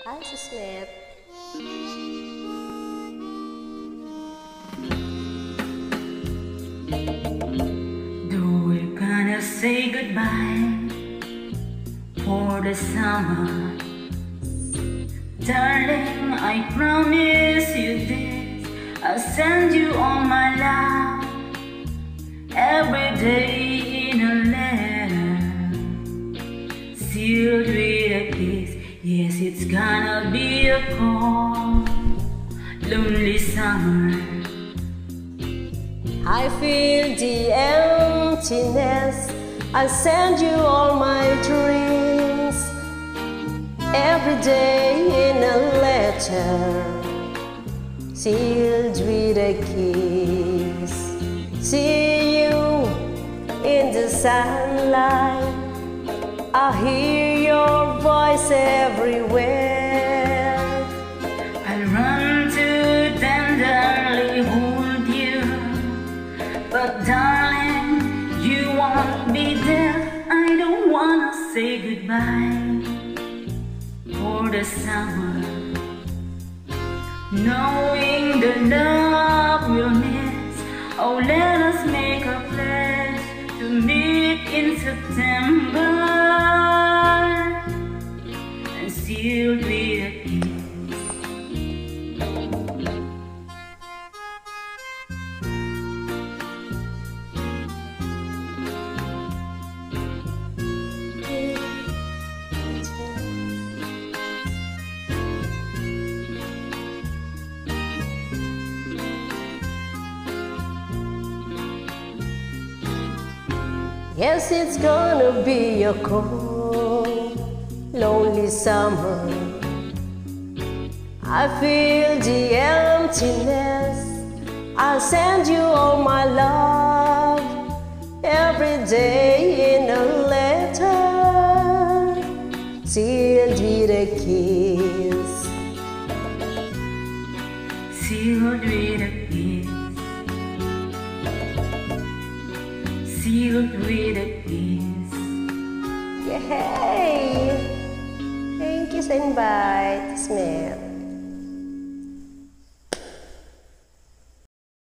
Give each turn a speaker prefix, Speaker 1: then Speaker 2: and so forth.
Speaker 1: Hi, Smith.
Speaker 2: Though we're gonna say goodbye for the summer, darling, I promise you this. I'll send you all my love every day in a letter, sealed with a kiss. Yes, it's gonna be a cold, lonely summer.
Speaker 1: I feel the emptiness. I send you all my dreams every day in a letter, sealed with a kiss. See you in the sunlight. I hear your voice everywhere.
Speaker 2: I'll run to tenderly hold you, but darling, you won't be there. I don't wanna say goodbye for the summer, knowing the love we'll miss. Oh, let us make a pledge to meet in September, and sealed with a kiss.
Speaker 1: Yes, it's gonna be a cold, lonely summer. I feel the emptiness. I'll send you all my love every day in a letter, sealed with a kiss.
Speaker 2: Sealed with a kiss. Sealed with a kiss.
Speaker 1: Yay! Thank you sa invite, Smith.